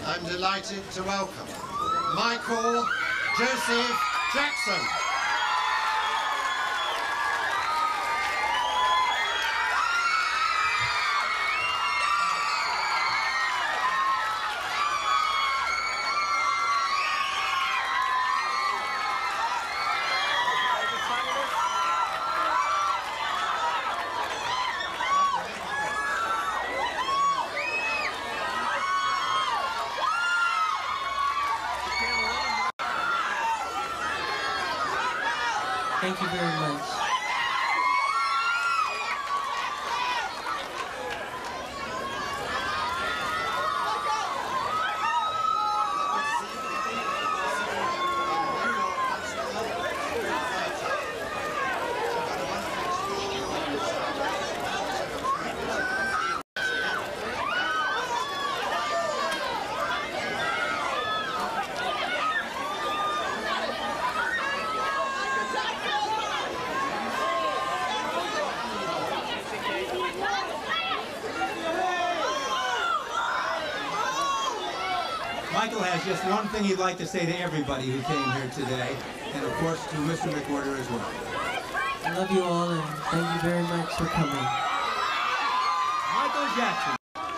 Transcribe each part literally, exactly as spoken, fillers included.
I'm delighted to welcome Michael Joseph Jackson. Thank you very much. Michael has just one thing he'd like to say to everybody who came here today, and of course to Mister McWhorter as well. I love you all, and thank you very much for coming. Michael Jackson.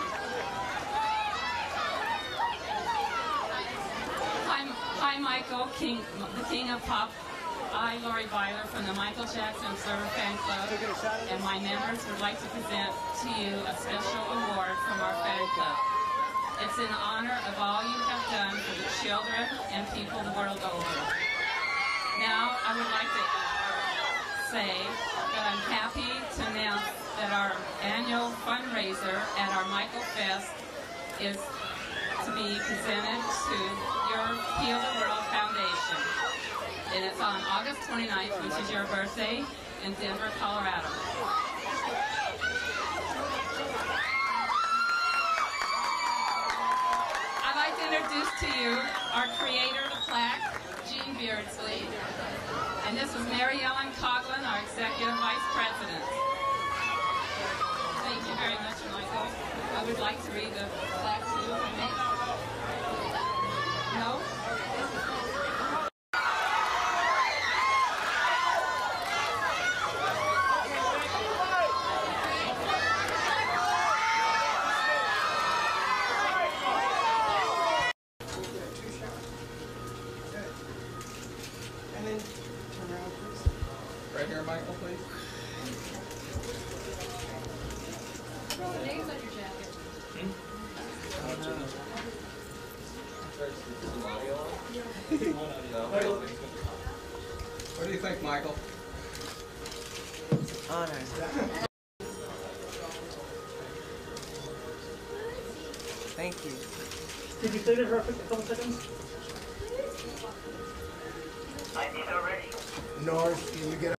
Hi, hi Michael, King, the King of Pop. I, Lori Byler from the Michael Jackson Observer Fan Club, and my members would like to present to you a special award from our fan club. It's in honor of all you have done for the children and people the world over. Now, I would like to say that I'm happy to announce that our annual fundraiser at our Michael Fest is to be presented to your Heal the World Foundation. And it's on August twenty-ninth, which is your birthday, in Denver, Colorado. Introduce to you our creator of the plaque, Gene Beardsley, and this is Mary Ellen Coughlin, our Executive Vice President. Thank you very much, Michael. I would like to read the plaque to you. No? Right here, Michael, please. Throw the names on your jacket. Hmm? What do you think, Michael? Honor. Thank you. Did you clear it for a couple seconds? I did already. North, can you get